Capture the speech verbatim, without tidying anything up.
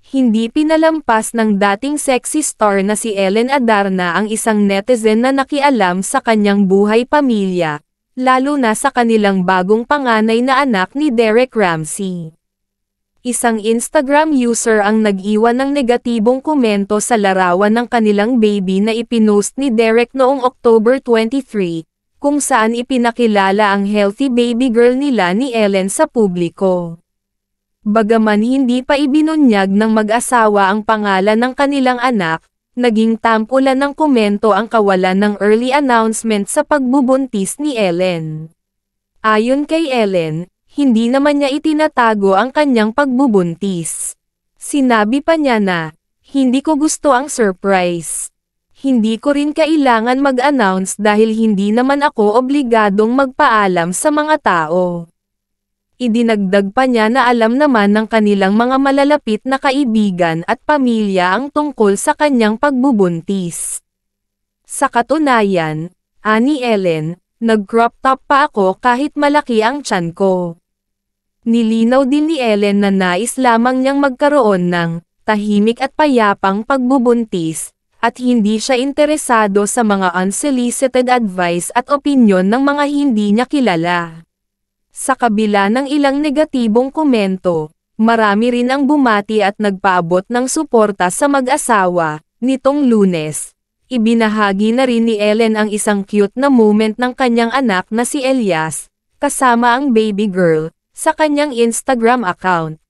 Hindi pinalampas ng dating sexy star na si Ellen Adarna ang isang netizen na nakialam sa kanyang buhay pamilya, lalo na sa kanilang bagong panganay na anak ni Derek Ramsey. Isang Instagram user ang nag-iwan ng negatibong komento sa larawan ng kanilang baby na ipinost ni Derek noong October twenty-three, kung saan ipinakilala ang healthy baby girl nila ni Ellen sa publiko. Bagaman hindi pa ibinunyag ng mag-asawa ang pangalan ng kanilang anak, naging tampulan ng komento ang kawalan ng early announcement sa pagbubuntis ni Ellen. Ayon kay Ellen, hindi naman niya itinatago ang kanyang pagbubuntis. Sinabi pa niya na, "Hindi ko gusto ang surprise. Hindi ko rin kailangan mag-announce dahil hindi naman ako obligadong magpaalam sa mga tao." Idinagdag pa niya na alam naman ng kanilang mga malalapit na kaibigan at pamilya ang tungkol sa kanyang pagbubuntis. Sa katunayan, ani Ellen, nag-crop top pa ako kahit malaki ang tiyan ko. Nilinaw din ni Ellen na nais lamang niyang magkaroon ng tahimik at payapang pagbubuntis, at hindi siya interesado sa mga unsolicited advice at opinyon ng mga hindi niya kilala. Sa kabila ng ilang negatibong komento, marami rin ang bumati at nagpaabot ng suporta sa mag-asawa. Nitong Lunes, ibinahagi na rin ni Ellen ang isang cute na moment ng kanyang anak na si Elias, kasama ang baby girl, sa kanyang Instagram account.